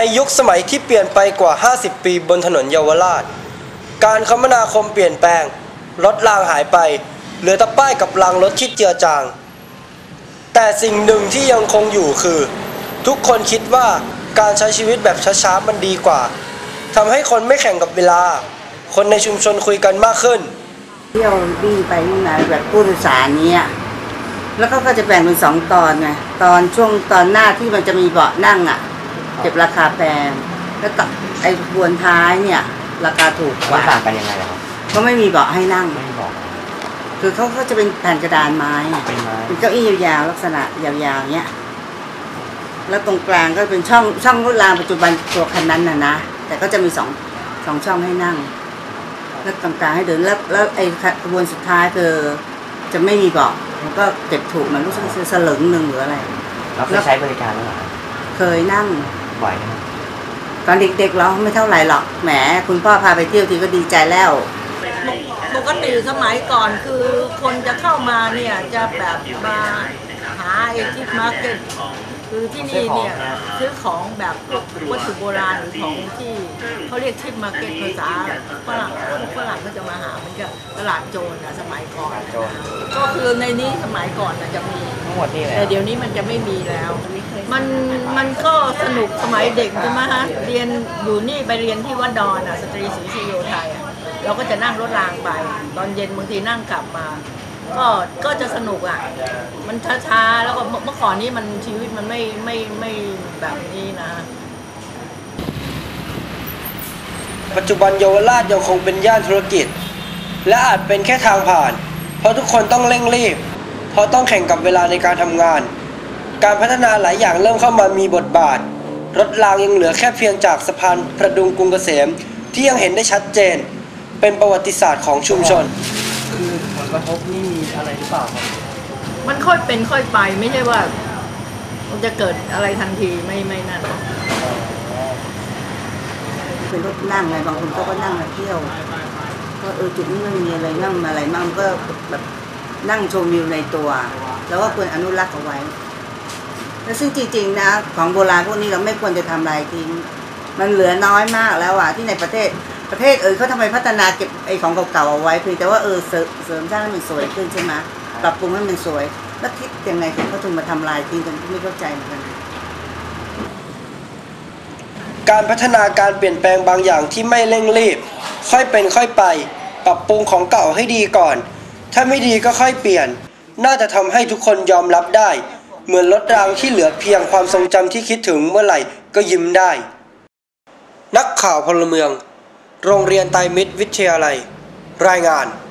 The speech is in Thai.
ยุคสมัยที่เปลี่ยนไปกว่า50ปีบนถนนเยาวราชการคมนาคมเปลี่ยนแปลงรถรางหายไปเหลือแต่ป้ายกับรางรถที่เจือจางแต่สิ่งหนึ่งที่ยังคงอยู่คือทุกคนคิดว่าการใช้ชีวิตแบบช้าๆมันดีกว่าทำให้คนไม่แข่งกับเวลาคนในชุมชนคุยกันมากขึ้นเที่ยววิ่งไปวิ่งมาแบบผู้โดยสารนี้แล้วก็จะแบ่งเป็น2 ตอนไงช่วงตอนหน้าที่มันจะมีเบาะนั่งเก็บราคาแพงแล้วก็ไอ้บนท้ายเนี่ยราคาถูกกว่าต่างกันยังไงครับก็ไม่มีเบาะให้นั่งไม่มีเบาะคือเขาจะเป็นแผ่นกระดานไม้เป็นเก้าอี้ยาวๆลักษณะยาวๆเนี้ยแล้วตรงกลางก็เป็นช่องรถรางปัจจุบันตัวคันนั้นนะแต่ก็จะมีสองช่องให้นั่งแล้วตรงกลางให้เดินแล้วไอ้ขบวนสุดท้ายคือจะไม่มีเบาะมันก็เก็บถูกมันรู้สึกสลึงหนึ่งหรืออะไรเราเคยใช้บริการแล้วเหรอเคยนั่งบ่อยนะตอนเด็กๆเราไม่เท่าไหร่หรอกแหมคุณพ่อพาไปเที่ยวทีก็ดีใจแล้วปกติสมัยก่อนคือคนจะเข้ามาเนี่ยจะแบบมาหาไอ้ทิพมาร์เก็ตคือที่นี่เนี่ยซื้อของแบบวัตถุโบราณหรือของที่เขาเรียกทิพมาร์เก็ตภาษาฝรั่งก็จะมาหามันก็ตลาดโจรนะสมัยก่อนก็คือในนี้สมัยก่อนจะมีแต่เดี๋ยวนี้มันจะไม่มีแล้วมันก็สนุกสมัยเด็กใช่ไหมฮะเรียนอยู่นี่ไปเรียนที่วัดดอนสตรีศรีชโยไทยเราก็จะนั่งรถรางไปตอนเย็นบางทีนั่งกลับมาก็จะสนุกมันช้าๆแล้วก็เมื่อก่อนนี้มันชีวิตมันไม่แบบนี้นะปัจจุบันเยาวราชยังคงเป็นย่านธุรกิจและอาจเป็นแค่ทางผ่านเพราะทุกคนต้องเร่งรีบเพราะต้องแข่งกับเวลาในการทำงานการพัฒนาหลายอย่างเริ่มเข้ามามีบทบาทรถรางยังเหลือแค่เพียงจากสะพานประดุงกรุงเกษมที่ยังเห็นได้ชัดเจนเป็นประวัติศาสตร์ของชุมชนคือผลกระทบนี่มีอะไรหรือเปล่าครับมันค่อยเป็นค่อยไปไม่ใช่ว่ามันจะเกิดอะไรทันทีไม่นั่นเป็นรถนั่งไงบางคนก็นั่งมาเที่ยวก็จุดนี้มันมีอะไรนั่งอะไรมั่งก็แบบนั่งชมวิวในตัวแล้วก็ควรอนุรักษ์เอาไว้แล้วซึ่งจริงๆนะของโบราณพวกนี้เราไม่ควรจะทำลายทิ้งมันเหลือน้อยมากแล้วที่ในประเทศเขาทำไมพัฒนาเก็บไอ้ของเก่าๆเอาไว้เพียงแต่ว่าเสริมสร้างให้มันสวยขึ้นใช่ไหมปรับปรุงให้มันสวยแล้วคิดยังไงถึงเขาถึงมาทำลายทิ้งกันไม่เข้าใจเหมือนกันการพัฒนาการเปลี่ยนแปลงบางอย่างที่ไม่เร่งรีบค่อยเป็นค่อยไปปรับปรุงของเก่าให้ดีก่อนถ้าไม่ดีก็ค่อยเปลี่ยนน่าจะทำให้ทุกคนยอมรับได้เหมือนรถรางที่เหลือเพียงความทรงจำที่คิดถึงเมื่อไหร่ก็ยิ้มได้นักข่าวพลเมืองโรงเรียนไตรมิตรวิทยาลัยรายงาน